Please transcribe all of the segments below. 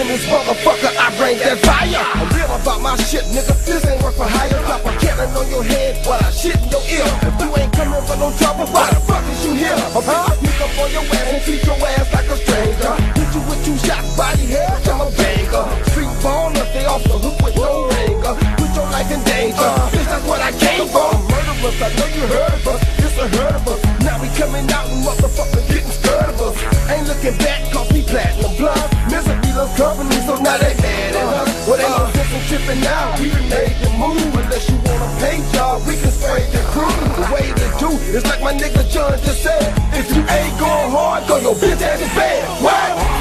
in this motherfucker, I bring that fire. I'm real about my shit, nigga. This ain't work for hire. Drop a cannon on your head while I shit in your ear. If you ain't coming for no trouble, why the fuck is you here? I'm gonna pick up on your ass and treat your ass like a stranger. Hit you with 2 shots, body head, I'm a banger. Street baller, stay off the hook with no ringer. Put your life in danger, bitch, that's what I came for. Murderers, I know you heard of us, it's unheard of us. Now we coming out and motherfuckers getting scared of us. Ain't looking back, cause we platinum blood. Misery loves company, so now they mad at us. Well, ain't no sense in tripping now, we done made the move. Unless you want a pay job, we can spray the crew. The way to do is like my nigga John just said. If you ain't going hard, go your bitch ass to bed. What?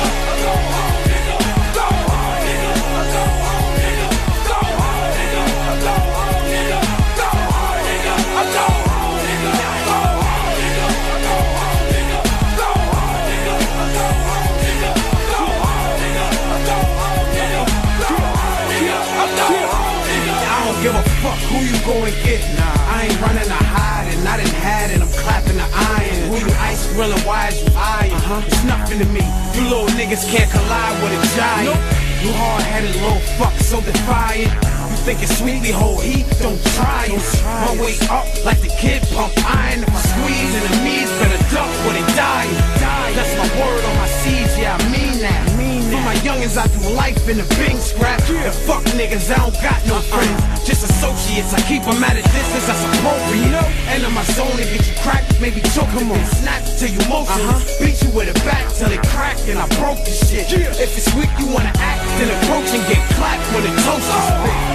Give a fuck who you go and get. I ain't running to hide and I done had it, I'm clapping the iron. Who you ice grilling, why is you iron? It's nothing to me, you little niggas can't collide with a giant. You hard-headed little fuck, so defiant. You think it's sweet, we hold heat, don't try it. My way up like the kid pump iron. If I squeeze enemies, better duck when they die. That's my word on my seeds, yeah I mean that. For my youngins I do life in the Bing scrap. The fuck niggas, I don't got no friends, just associates. I keep them at a distance, that's appropriate. And in my zone, they get you cracked, maybe choke them on. Snap till you motionless, beat you with a bat till it cracked and I broke this shit. If it's weak you wanna act, then approach and get clapped when the toast is spit.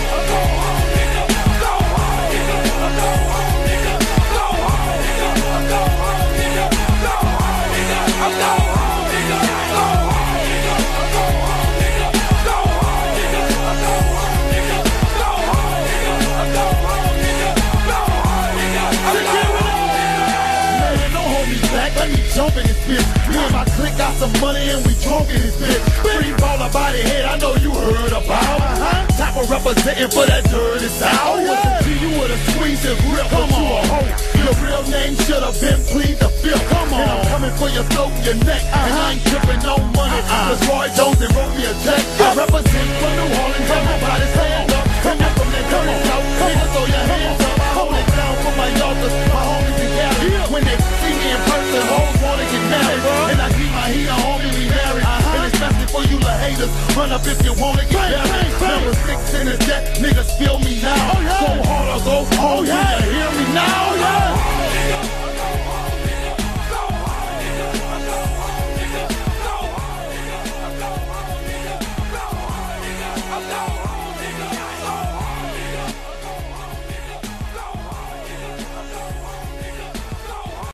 Let me jump in this bitch. Me and my clique got some money and we drunk in this bitch. Free baller body head, I know you heard about. Type of representing for that dirty South. You would've squeezed and ripped, come on. Your real name should've been plead the fifth. Come on. And I'm coming for your throat and your neck. And I ain't tripping no money. Cause Roy Jones and wrote me a check. I represent for New Orleans, everybody stand up. Come on from that dirty South, niggas throw your hands up. Hold it down for my youngers, my homies together. When they see me in person, hoes wanna get married. And I keep my heat on, homie, we married. And especially for you little haters, run up if you wanna get married. Number 6 in the deck, niggas feel me now. Go hard or go home, you hear me now?